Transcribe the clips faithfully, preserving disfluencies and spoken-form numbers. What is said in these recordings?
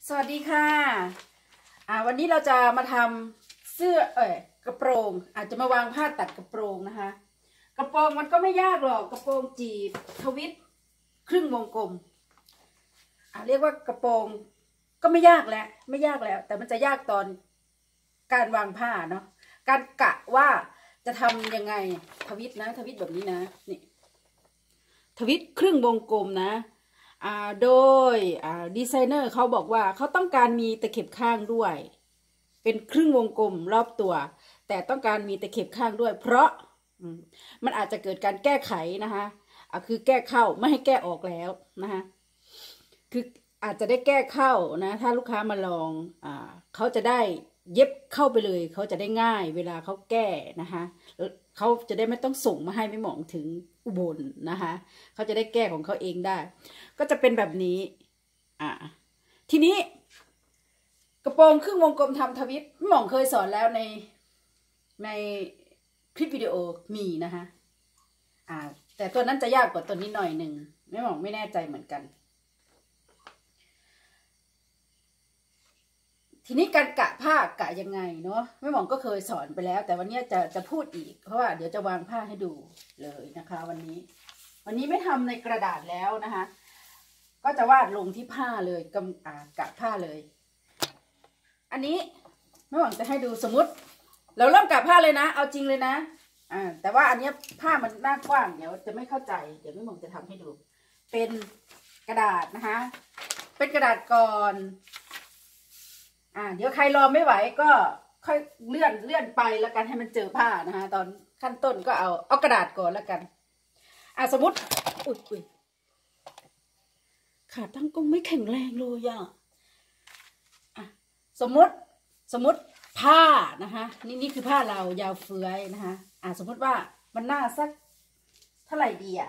สวัสดีค่ะอ่าวันนี้เราจะมาทำเสื้อเอ่ยกระโปรงอาจจะมาวางผ้าตัดกระโปรงนะคะกระโปรงมันก็ไม่ยากหรอกกระโปรงจีบทวิตครึ่งวงกลมอ่าเรียกว่ากระโปรงก็ไม่ยากแล้วไม่ยากแล้วแต่มันจะยากตอนการวางผ้าเนาะการกะว่าจะทำยังไงทวิตนะทวิตแบบนี้นะนี่ทวิตครึ่งวงกลมนะอ่าโดยอ่าดีไซเนอร์เขาบอกว่าเขาต้องการมีตะเข็บข้างด้วยเป็นครึ่งวงกลมรอบตัวแต่ต้องการมีตะเข็บข้างด้วยเพราะมันอาจจะเกิดการแก้ไขนะคะอ่าคือแก้เข้าไม่ให้แก้ออกแล้วนะคะคืออาจจะได้แก้เข้านะถ้าลูกค้ามาลองอ่าเขาจะได้เย็บเข้าไปเลยเขาจะได้ง่ายเวลาเขาแก้นะคะเขาจะได้ไม่ต้องส่งมาให้ไม่หมองถึงอุบลนะคะเขาจะได้แก้ของเขาเองได้ก็จะเป็นแบบนี้อ่าทีนี้กระโปรงครึ่งวงกลมทำทวิตหม่องเคยสอนแล้วในในคลิปวิดีโอมีนะคะอ่าแต่ตัวนั้นจะยากกว่าตัวนี้หน่อยหนึ่งไม่หม่องไม่แน่ใจเหมือนกันทีนี้การกะผ้ากะยังไงเนาะแม่หมองก็เคยสอนไปแล้วแต่วันนี้จะจะพูดอีกเพราะว่าเดี๋ยวจะวางผ้าให้ดูเลยนะคะวันนี้วันนี้ไม่ทำในกระดาษแล้วนะคะก็จะวาดลงที่ผ้าเลยกำอ่ากะผ้าเลยอันนี้แม่หมองจะให้ดูสมมติเราเริ่มกะผ้าเลยนะเอาจริงเลยนะอ่าแต่ว่าอันนี้ผ้ามันหน้ากว้างเดี๋ยวจะไม่เข้าใจเดี๋ยวแม่หมองจะทำให้ดูเป็นกระดาษนะคะเป็นกระดาษก่อนอ่าเดี๋ยวใครรอไม่ไหวก็ค่อยเลื่อนเลื่อนไปแล้วกันให้มันเจอผ้านะคะตอนขั้นต้นก็เอาเอากระดาษก่อนแล้วกันอ่าสมมติอุ้ยอุ้ยขาตั้งกล้องไม่แข็งแรงเลยอ่ะอ่ะสมมติสมมติผ้านะคะนี่นี่คือผ้าเรายาวเฟื้อยนะคะอ่าสมมติว่ามันหน้าสักเท่าไหร่ดีอ่ะ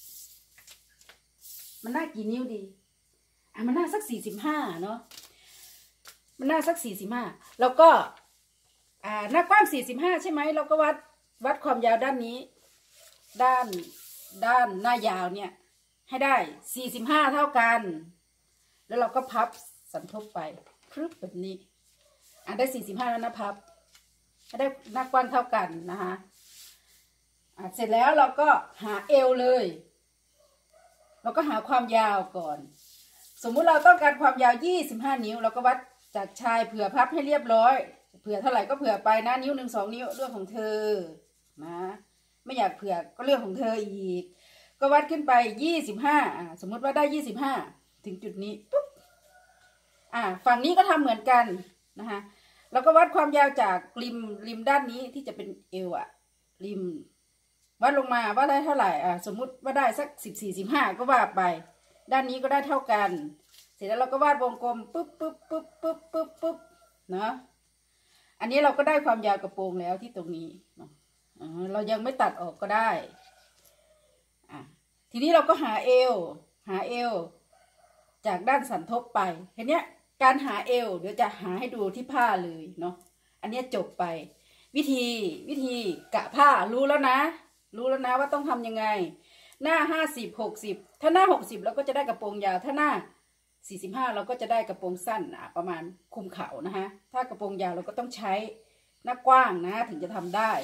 มันหน้ากี่นิ้วดีอ่ะมันหน้าสักสี่สิบห้าเนาะมันหน้าสักสี่สิบห้าแล้วก็อ่าหน้ากว้างสี่สิบห้าใช่ไหมเราก็วัดวัดความยาวด้านนี้ด้านด้านหน้ายาวเนี่ยให้ได้สี่สิบห้าเท่ากันแล้วเราก็พับสันทบไปพรึบแบบนี้อ่าได้สี่สิบห้าแล้วนะพับให้ได้หน้ากว้างเท่ากันนะคะอ่าเสร็จแล้วเราก็หาเอวเลยเราก็หาความยาวก่อนสมมุติเราต้องการความยาวยี่สิบห้านิ้วเราก็วัดจากชายเผื่อพับให้เรียบร้อยเผื่อเท่าไหร่ก็เผื่อไปนะนิ้วหนึ่งสองนิ้วเรื่องของเธอนะไม่อยากเผื่อก็เรื่องของเธออีกก็วัดขึ้นไปยี่สิบห้าอ่าสมมติว่าได้ยี่สิบห้าถึงจุดนี้ปุ๊บอ่าฝั่งนี้ก็ทำเหมือนกันนะคะเราก็วัดความยาวจากริมริมด้านนี้ที่จะเป็นเอวอะริมวัดลงมาว่าได้เท่าไหร่อ่าสมมุติว่าได้สักสิบสี่สิบห้าก็ว่าไปด้านนี้ก็ได้เท่ากันเสร็จแล้วเราก็วาดวงกลมปุ๊บปุ๊บปุ๊บปุ๊บปุ๊บปุ๊บเนาะอันนี้เราก็ได้ความยาวกระโปรงแล้วที่ตรงนี้เรายังไม่ตัดออกก็ได้อ่ะทีนี้เราก็หาเอวหาเอวจากด้านสันทบไปเห็นเนี้ยการหาเอวเดี๋ยวจะหาให้ดูที่ผ้าเลยเนาะอันนี้จบไปวิธีวิธีกะผ้ารู้แล้วนะรู้แล้วนะว่าต้องทำยังไงหน้าห้าสิบหกสิบถ้าหน้าหกสิบเราก็จะได้กระโปรงยาวถ้าหน้าสี่สิบห้าเราก็จะได้กระโปรงสั้นอ่ะประมาณคุมเข่านะคะถ้ากระโปรงยาวเราก็ต้องใช้หน้ากว้างนะถึงจะทำได้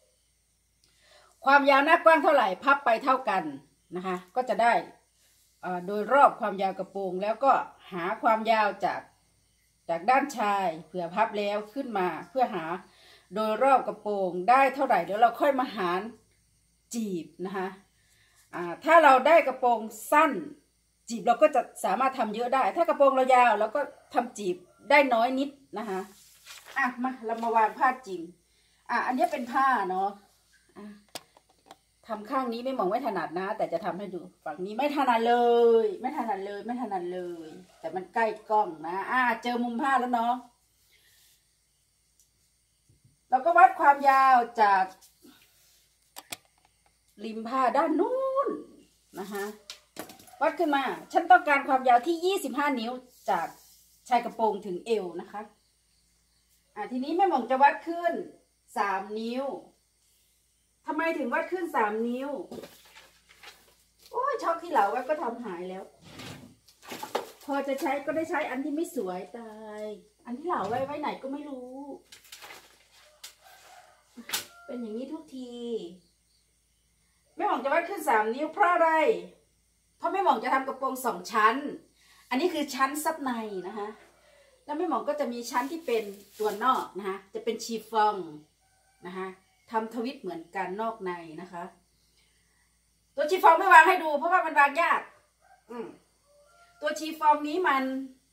ความยาวหน้ากว้างเท่าไหร่พับไปเท่ากันนะคะก็จะได้โดยรอบความยาวกระโปรงแล้วก็หาความยาวจากจากด้านชายเผื่อพับแล้วขึ้นมาเพื่อหาโดยรอบกระโปรงได้เท่าไหร่เดี๋ยวเราค่อยมาหารจีบนะคะอ่าถ้าเราได้กระโปรงสั้นจีบเราก็จะสามารถทำเยอะได้ถ้ากระโปรงเรายาวเราก็ทำจีบได้น้อยนิดนะคะอ่ะมาเรามาวางผ้าจริงอ่ะอันนี้เป็นผ้าเนาะอ่ะทำข้างนี้ไม่มองไม่ถนัดนะแต่จะทำให้ดูฝั่งนี้ไม่ถนัดเลยไม่ถนัดเลยไม่ถนัดเลยแต่มันใกล้กล้องนะอ่ะเจอมุมผ้าแล้วเนาะเราก็วัดความยาวจากริมผ้าด้านนู้นนะคะวัดขึ้นมาฉันต้องการความยาวที่ยี่สิบห้านิ้วจากชายกระโปรงถึงเอวนะคะอ่ะทีนี้แม่หม่องจะวัดขึ้นสามนิ้วทำไมถึงวัดขึ้นสามนิ้วโอ้ยช็อกที่เหลาไว้ก็ทำหายแล้วโทอจะใช้ก็ได้ใช้อันที่ไม่สวยตาย อันที่เหล่าไว้ไว้ไหนก็ไม่รู้ เป็นอย่างนี้ทุกทีแม่หม่องจะวัดขึ้นสามนิ้วเพราะอะไรเพราะแม่หม่องจะทำกระโปรงสองชั้นอันนี้คือชั้นซับในนะคะแล้วแม่หม่องก็จะมีชั้นที่เป็นตัวนอกนะคะจะเป็นชีฟองนะคะทำทวิตเหมือนกันนอกในนะคะตัวชีฟองไม่วางให้ดูเพราะว่ามันวางยากอืมตัวชีฟองนี้มัน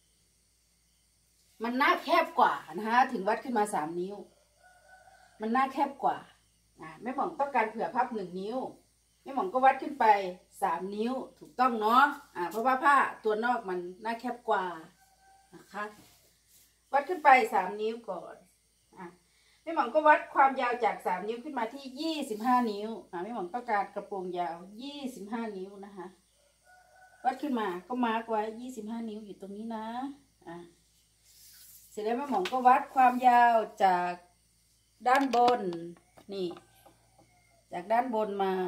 มันหน้าแคบกว่านะคะถึงวัดขึ้นมาสามนิ้วมันหน้าแคบกว่าอ่าแม่หม่องต้องการเผื่อพับหนึ่งนิ้วแม่หม่องก็วัดขึ้นไปสามนิ้วถูกต้องเนาะอ่าเพราะว่าผ้าตัวนอกมันหน้าแคบกว่านะคะวัดขึ้นไปสามนิ้วก่อนอ่ะแม่หม่องก็วัดความยาวจากสามนิ้วขึ้นมาที่ยี่สิบห้านิ้วอ่าแม่หม่องต้องการกระโปรงยาวยี่สิบห้านิ้วนะคะวัดขึ้นมาก็มาร์กไว้ยี่สิบห้านิ้วอยู่ตรงนี้นะอ่ะเสร็จแล้วแม่หม่องก็วัดความยาวจากด้านบนนี่จากด้านบนมา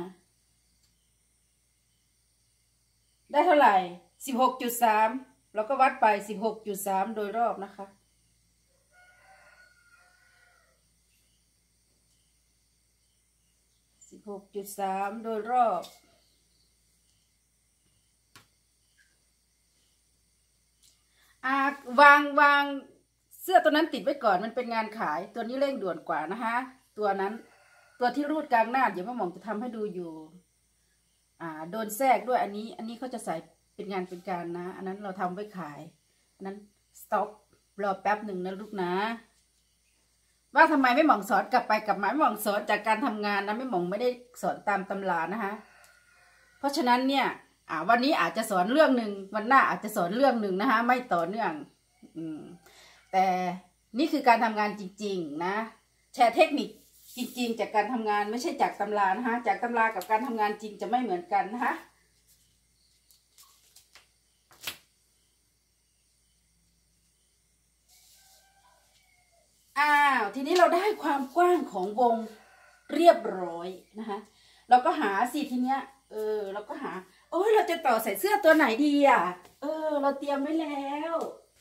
ได้เท่าไหร่ สิบหกจุดสาม แล้วก็วัดไป สิบหกจุดสาม โดยรอบนะคะสิบหกจุดสาม โดยรอบอ่าวางวางเสื้อตัวนั้นติดไว้ก่อนมันเป็นงานขายตัวนี้เร่งด่วนกว่านะคะตัวนั้นตัวที่รูดกลางหน้าเดี๋ยวแม่หม่องจะทำให้ดูอยู่อ่าโดนแทรกด้วยอันนี้อันนี้เขาจะใส่เป็นงานเป็นการนะอันนั้นเราทำไว้ขายอันนั้นสต็อกรอแป๊บหนึ่งนะลูกนะว่าทำไมไม่หม่องสอนกลับไปกลับมาไม่หม่องสอนจากการทำงานนะไม่หม่องไม่ได้สอนตามตำรานะคะเพราะฉะนั้นเนี่ยอ่าวันนี้อาจจะสอนเรื่องหนึ่งวันหน้าอาจจะสอนเรื่องหนึ่งนะคะไม่ต่อเนื่องอืมแต่นี่คือการทำงานจริงๆนะแชร์เทคนิคจริงๆจากการทำงานไม่ใช่จากตำรานะคะจากตำรากับการทำงานจริงจะไม่เหมือนกันนะคะอ้าวทีนี้เราได้ความกว้างของวงเรียบร้อยนะคะเราก็หาสิทีเนี้ยเออเราก็หาโอ้ยเราจะต่อใส่เสื้อตัวไหนดีอ่ะเออเราเตรียมไว้แล้ว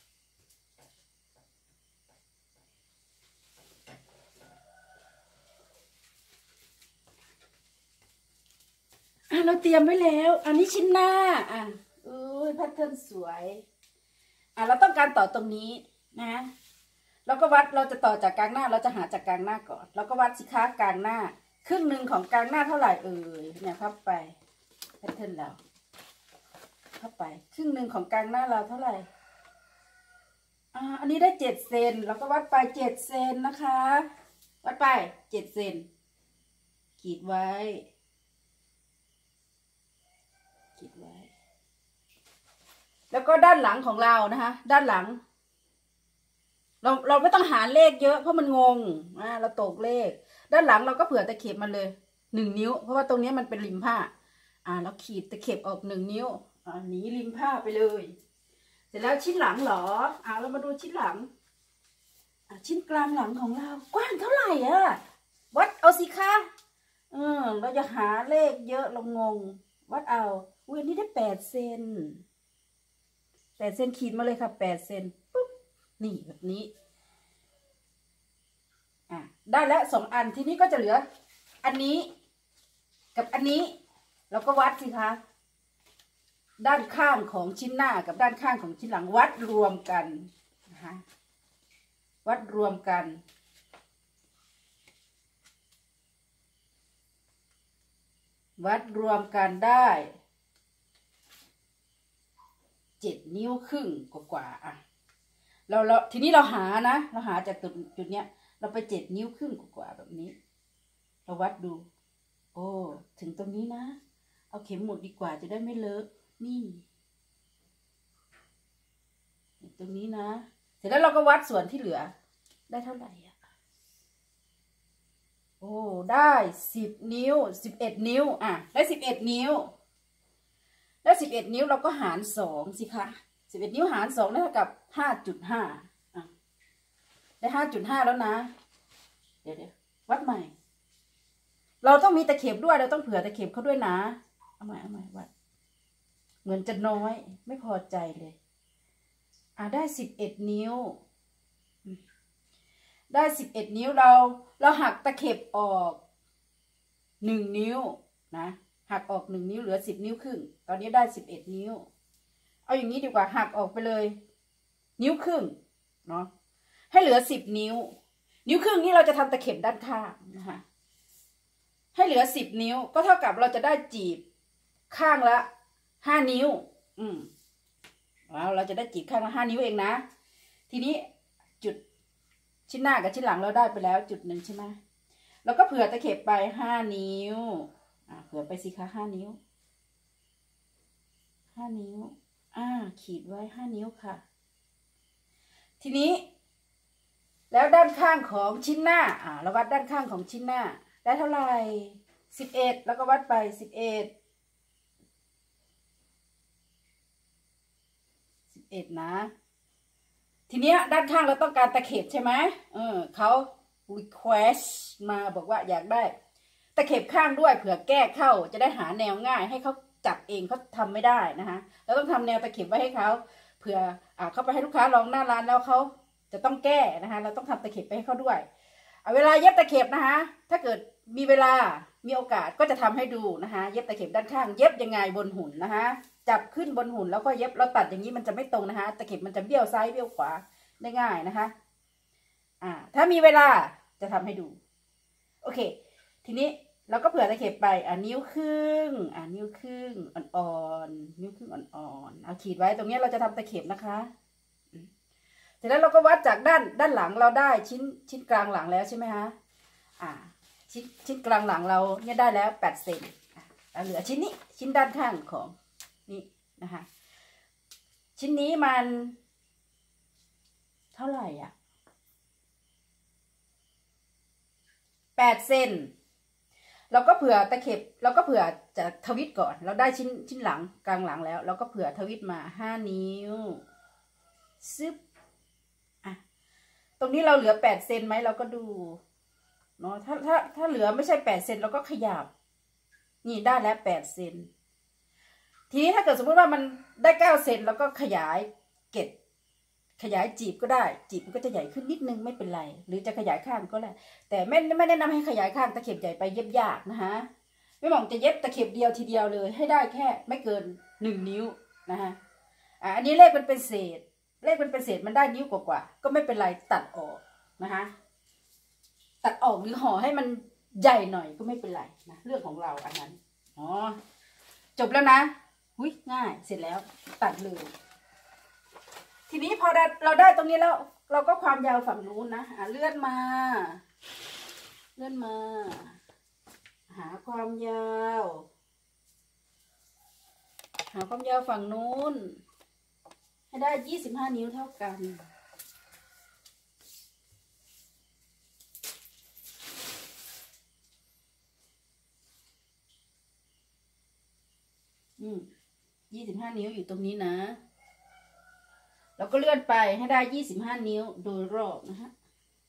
อ่ะเราเตรียมไว้แล้วอันนี้ชิ้นหน้าอ่ะเอ้ยแพทเทิร์นสวยอ่ะเราต้องการต่อตรงนี้นะเราก็วัดเราจะต่อจากกลางหน้าเราจะหาจากกลางหน้าก่อนเราก็วัดสิคะกลางหน้าครึ่งหนึ่งของกลางหน้าเท่าไหร่เอ่ยเนี่ยพับไปแพทเทิร์นเราพับไปครึ่งหนึ่งของกลางหน้าเราเท่าไหร่อ่าอันนี้ได้เจ็ดเซนเราก็วัดไปเจ็ดเซนนะคะวัดไปเจ็ดเซนขีดไว้ขีดไว้แล้วก็ด้านหลังของเรานะคะด้านหลังเราเราไม่ต้องหาเลขเยอะเพราะมันงงอ่าเราตกเลขด้านหลังเราก็เผื่อตะเข็บมันเลยหนึ่งนิ้วเพราะว่าตรงนี้มันเป็นริมผ้าอ่าเราขีดตะเข็บออกหนึ่งนิ้วอ่าหนีริมผ้าไปเลยเสร็จแล้วชิ้นหลังเหรออ่าเรามาดูชิ้นหลังอ่าชิ้นกลางหลังของเรากว้างเท่าไหร่อ่ะวัดเอาสิคะเออเราจะหาเลขเยอะเรางงวัดเอาอุ้ยนี่ได้แปดเซนแปดเซนขีดมาเลยค่ะแปดเซนปุ๊บนี่แบบนี้อ่ะได้แล้วสองอันทีนี้ก็จะเหลืออันนี้กับอันนี้เราก็วัดสิคะด้านข้างของชิ้นหน้ากับด้านข้างของชิ้นหลังวัดรวมกันนะคะวัดรวมกันวัดรวมกันได้เจ็ดนิ้วครึ่งกว่าๆอ่ะเราเราทีนี้เราหานะเราหาจากจุดจุดเนี้ยเราไปเจ็ดนิ้วครึ่งกว่าๆแบบนี้เราวัดดูโอ้ถึงตรงนี้นะเอาเข็มหมุดดีกว่าจะได้ไม่เลอะนี่ตรงนี้นะเสร็จแล้วเราก็วัดส่วนที่เหลือได้เท่าไหร่อ่ะโอ้ได้สิบนิ้วสิบเอ็ดนิ้วอ่ะได้สิบเอ็ดนิ้วได้สิบเอ็ดนิ้วเราก็หารสองสิคะสิบเอ็ดนิ้วหารสองได้เท่ากับห้าจุดห้าอ่ะได้ห้าจุดห้าแล้วนะเดี๋ยวเดี๋ยววัดใหม่เราต้องมีตะเข็บด้วยเราต้องเผื่อตะเข็บเขาด้วยนะเอาใหม่เอาใหม่วัดเหมือนจะน้อยไม่พอใจเลยอ่าได้สิบเอ็ดนิ้วได้สิบเอ็ดนิ้วเราเราหักตะเข็บออกหนึ่งนิ้วนะหักออกหนึ่งนิ้วเหลือสิบนิ้วครึ่งตอนนี้ได้สิบเอ็ดนิ้วเอาอย่างนี้ดีกว่าหักออกไปเลยนิ้วครึ่งเนาะให้เหลือสิบนิ้วนิ้วครึ่งนี้เราจะทำตะเข็บด้านข้างนะคะให้เหลือสิบนิ้วก็เท่ากับเราจะได้จีบข้างละห้านิ้วอืมแล้วเราจะได้จีบข้างละห้านิ้วเองนะทีนี้จุดชิ้นหน้ากับชิ้นหลังเราได้ไปแล้วจุดหนึ่งใช่ไหมเราก็เผื่อตะเข็บไปห้านิ้วอ่าเผื่อไปสิคะห้านิ้วห้านิ้วอ่าขีดไว้ห้านิ้วค่ะทีนี้แล้วด้านข้างของชิ้นหน้าอ่าเราวัดด้านข้างของชิ้นหน้าได้เท่าไหร่สิบเอ็ดแล้วก็วัดไปสิบเอ็ดสิบเอ็ดนะทีเนี้ยด้านข้างเราต้องการตะเข็บใช่ไหมเออเขา request มาบอกว่าอยากได้ตะเข็บข้างด้วยเผื่อแก้เข้าจะได้หาแนวง่ายให้เขาจับเองเขาทำไม่ได้นะคะเราต้องทำแนวตะเข็บไว้ให้เขาเผื่ออ่าเขาไปให้ลูกค้าลองหน้าร้านแล้วเขาจะต้องแก้นะคะเราต้องทำตะเข็บไปให้เขาด้วยเวลาเย็บตะเข็บนะคะถ้าเกิดมีเวลามีโอกาสก็จะทำให้ดูนะคะเย็บตะเข็บด้านข้างเย็บยังไงบนหุ่นนะคะจับขึ้นบนหุ่นแล้วก็เย็บเราตัดอย่างนี้มันจะไม่ตรงนะคะตะเข็บมันจะเบี้ยวซ้ายเบี้ยวขวาได้ง่ายนะคะอ่าถ้ามีเวลาจะทำให้ดูโอเคทีนี้เราก็เผื่อตะเข็บไปอ่านิ้วครึ่งอ่านิ้วครึ่งอ่อนๆนิ้วครึ่งอ่อนๆเอาขีดไว้ตรงนี้เราจะทำตะเข็บนะคะเสร็จแล้วเราก็วัดจากด้านด้านหลังเราได้ชิ้นชิ้นกลางหลังแล้วใช่ไหมคะอ่าชิ้นชิ้นกลางหลังเราเนี่ยได้แล้วแปดเซนอ่าเหลือชิ้นนี้ชิ้นด้านข้างของนี่นะคะชิ้นนี้มันเท่าไหร่อ่ะแปดเซนเราก็เผื่อตะเข็บเราก็เผื่อจะทวิตก่อนเราได้ชิ้นชิ้นหลังกลางหลังแล้วเราก็เผื่อทวิตมาห้านิ้วซึบอ่ะตรงนี้เราเหลือแปดเซนไหมเราก็ดูเนาะถ้าถ้าถ้าเหลือไม่ใช่แปดเซนเราก็ขยับนี่ได้แล้วแปดเซนทีนี้ถ้าเกิดสมมติว่ามันได้เก้าเซนแล้วก็ขยายเกล็ดขยายจีบก็ได้จีบมันก็จะใหญ่ขึ้นนิดนึงไม่เป็นไรหรือจะขยายข้างก็ได้แต่ไม่ไม่แนะนำให้ขยายข้างตะเข็บใหญ่ไปเย็บยากนะคะไม่หมองจะเย็บตะเข็บเดียวทีเดียวเลยให้ได้แค่ไม่เกินหนึ่งนิ้วนะคะอ่าอันนี้เลขมันเป็นเศษเลขมันเป็นเศษมันได้นิ้วกว่าๆก็ไม่เป็นไรตัดออกนะคะตัดออกหรือห่อให้มันใหญ่หน่อยก็ไม่เป็นไรนะเรื่องของเราอันนั้นอ๋อจบแล้วนะหุ้ยง่ายเสร็จแล้วตัดเลยทีนี้พอเราได้ตรงนี้แล้วเราก็ความยาวฝั่งนู้นนะอ่ะเลื่อนมาเลื่อนมาหาความยาวหาความยาวฝั่งนู้นให้ได้ยี่สิบห้านิ้วเท่ากันอืมยี่สิบห้านิ้วอยู่ตรงนี้นะเราก็เลื่อนไปให้ได้ยี่สิบห้านิ้วโดยรอบนะฮะ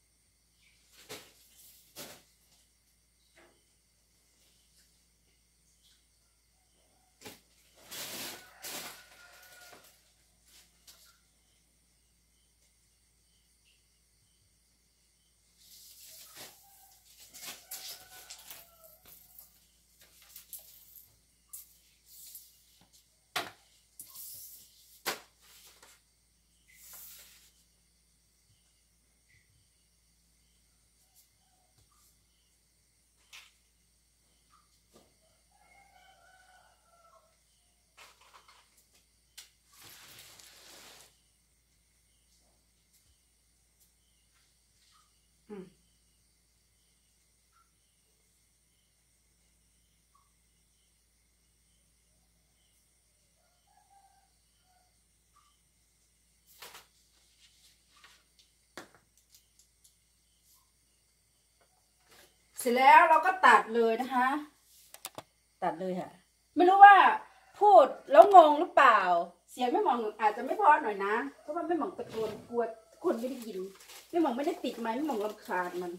เสร็จแล้วเราก็ตัดเลยนะคะตัดเลยค่ะไม่รู้ว่าพูดแล้วงงหรือเปล่าเสียงไม่หมองอาจจะไม่เพราะหน่อยนะเพราะว่าไม่หมองตะโกนกลัวคนไม่ได้ยินไม่หมองไม่ได้ติดไม้ไม่หมองรำคาญมัน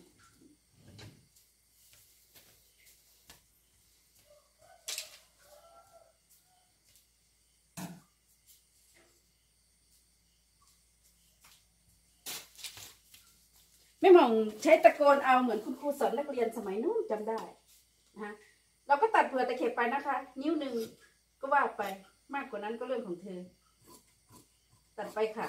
แม่หม่องใช้ตะโกนเอาเหมือนคุณครูสอนนักเรียนสมัยนู้นจำได้นะเราก็ตัดเผื่อตะเข็บไปนะคะนิ้วหนึ่งก็ว่าไปมากกว่านั้นก็เรื่องของเธอตัดไปค่ะ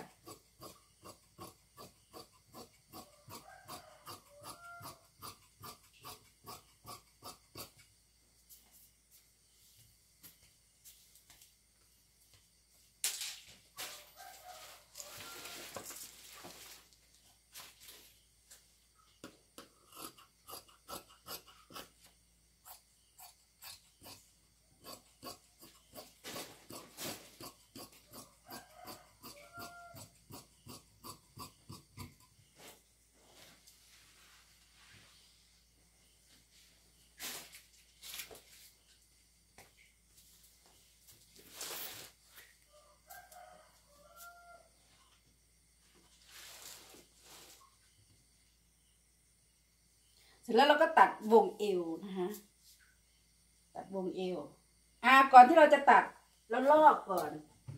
เสร็จแล้วเราก็ตัดวงเอวนะคะตัดวงเอวอ่าก่อนที่เราจะตัดเราลอกก่อน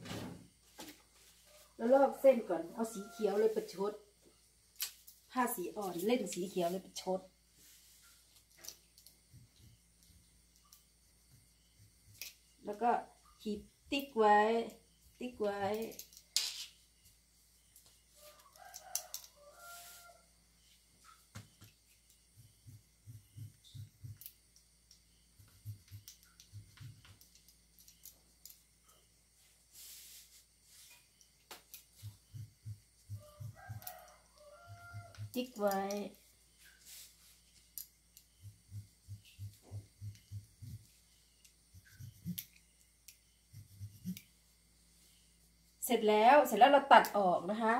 เราลอกเส้นก่อนเอาสีเขียวเลยประชดผ้าสีอ่อนเล่นสีเขียวเลยประชดแล้วก็ขีดติ๊กไว้ติ๊กไว้ติ๊กไว้เสร็จแล้วเสร็จแล้วเราตัดออกนะคะ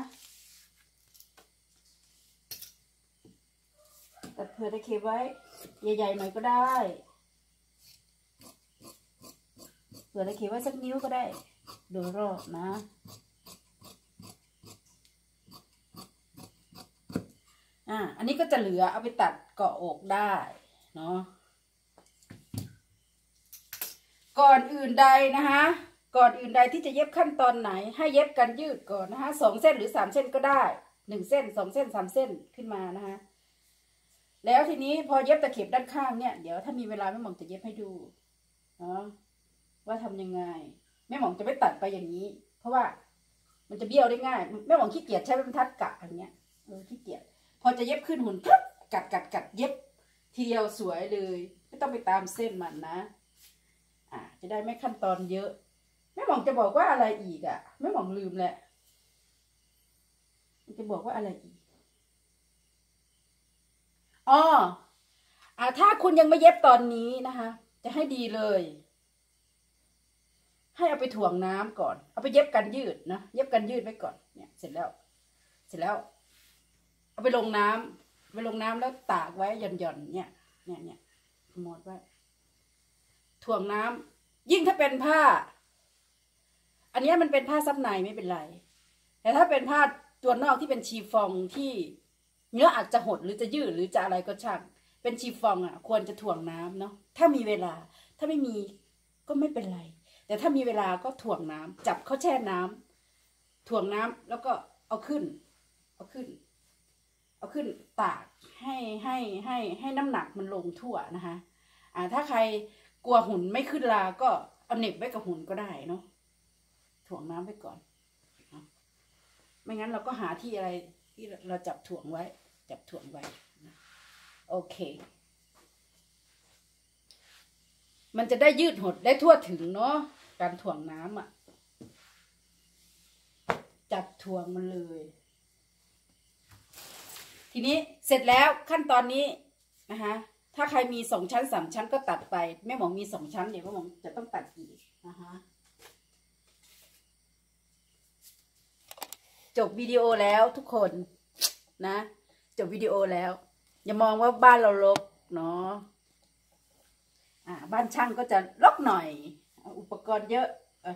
ตัดเผื่อตะเข็บไว้ใหญ่ๆหน่อยก็ได้เผื่อตะเข็บไว้สักนิ้วก็ได้โดยรอบนะอ่าอันนี้ก็จะเหลือเอาไปตัดเกาะอกได้เนาะก่อนอื่นใดนะคะก่อนอื่นใดที่จะเย็บขั้นตอนไหนให้เย็บกันยืดก่อนนะคะสองเส้นหรือสามเส้นก็ได้หนึ่งเส้นสองเส้นสามเส้นขึ้นมานะคะแล้วทีนี้พอเย็บตะเข็บด้านข้างเนี่ยเดี๋ยวถ้ามีเวลาแม่หม่องจะเย็บให้ดูเนาะว่าทำยังไงแม่หม่องจะไม่ตัดไปอย่างนี้เพราะว่ามันจะเบี้ยวได้ง่ายแม่หม่องขี้เกียจใช้บรรทัดกะอย่างเงี้ยเออขี้เกียจพอจะเย็บขึ้นหุ่นปุ๊บกัดกัดกัดเย็บทีเดียวสวยเลยไม่ต้องไปตามเส้นมันนะอ่าจะได้ไม่ขั้นตอนเยอะแม่หม่องจะบอกว่าอะไรอีกอ่ะแม่หม่องลืมแหละจะบอกว่าอะไรอีกอ๋ออ่าถ้าคุณยังไม่เย็บตอนนี้นะคะจะให้ดีเลยให้เอาไปถ่วงน้ำก่อนเอาไปเย็บกันยืดนะเย็บกันยืดไว้ก่อนเนี่ยเสร็จแล้วเสร็จแล้วเอาไปลงน้ำไปลงน้ำแล้วตากไว้หย่อนๆเนี่ยเนี่ยเนี่ยหมดไว้ถ่วงน้ำยิ่งถ้าเป็นผ้าอันนี้มันเป็นผ้าซับในไม่เป็นไรแต่ถ้าเป็นผ้าตัวนอกที่เป็นชีฟองที่เนื้ออาจจะหดหรือจะยืดหรือจะอะไรก็ช่างเป็นชีฟองอ่ะควรจะถ่วงน้ำเนาะถ้ามีเวลาถ้าไม่มีก็ไม่เป็นไรแต่ถ้ามีเวลาก็ถ่วงน้ำจับเขาแช่น้ำถ่วงน้ำแล้วก็เอาขึ้นเอาขึ้นเอาขึ้นตากให้ให้ให้ให้น้ำหนักมันลงทั่วนะคะอ่าถ้าใครกลัวหุ่นไม่ขึ้นลาก็เอาเหน็บไว้กับหุ่นก็ได้เนาะถ่วงน้ำไว้ก่อนไม่งั้นเราก็หาที่อะไรที่เราจับถ่วงไว้จับถ่วงไว้นะโอเคมันจะได้ยืดหดได้ทั่วถึงเนาะการถ่วงน้ำอ่ะจับถ่วงมันเลยทีนี้เสร็จแล้วขั้นตอนนี้นะคะถ้าใครมีสองชั้นสามชั้นก็ตัดไปแม่หมอมีสองชั้นเดี๋ยวแม่หมอจะต้องตัดอีกนะคะจบวิดีโอแล้วทุกคนนะจบวิดีโอแล้วอย่ามองว่าบ้านเรารกเนาะอ่าบ้านช่างก็จะรกหน่อยอุปกรณ์เยอะ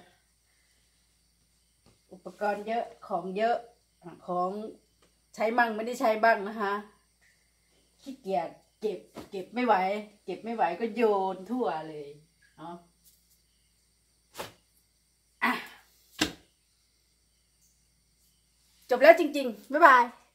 อุปกรณ์เยอะของเยอะของใช้มั่งไม่ได้ใช้บ้างนะคะขี้เกียจเก็บเก็บไม่ไหวเก็บไม่ไหวก็โยนทั่วเลยเนาะอ่ะจบแล้วจริงๆบ๊ายบาย